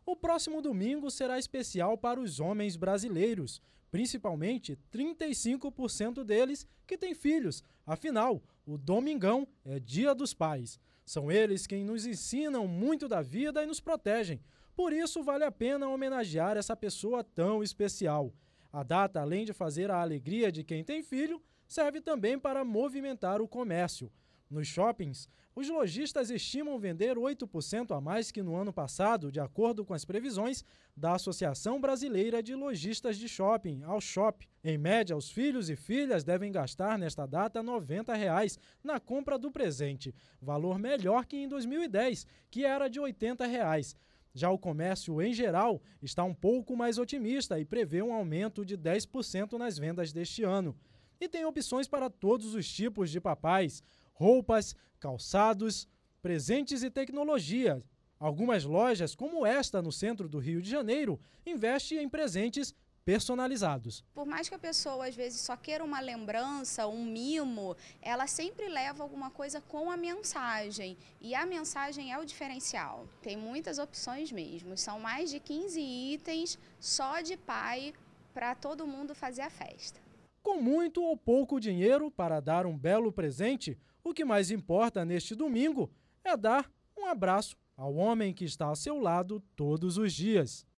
O próximo domingo será especial para os homens brasileiros, principalmente 35% deles que têm filhos. Afinal, o domingão é Dia dos Pais. São eles quem nos ensinam muito da vida e nos protegem. Por isso, vale a pena homenagear essa pessoa tão especial. A data, além de fazer a alegria de quem tem filho, serve também para movimentar o comércio. Nos shoppings, os lojistas estimam vender 8% a mais que no ano passado, de acordo com as previsões da Associação Brasileira de Lojistas de Shopping, Alshop. Em média, os filhos e filhas devem gastar nesta data R$ 90 na compra do presente, valor melhor que em 2010, que era de R$ 80. Já o comércio, em geral, está um pouco mais otimista e prevê um aumento de 10% nas vendas deste ano. E tem opções para todos os tipos de papais: roupas, calçados, presentes e tecnologia. Algumas lojas, como esta no centro do Rio de Janeiro, investem em presentes personalizados. Por mais que a pessoa às vezes só queira uma lembrança, um mimo, ela sempre leva alguma coisa com a mensagem. E a mensagem é o diferencial. Tem muitas opções mesmo. São mais de 15 itens só de pai para todo mundo fazer a festa. Com muito ou pouco dinheiro para dar um belo presente, o que mais importa neste domingo é dar um abraço ao homem que está ao seu lado todos os dias.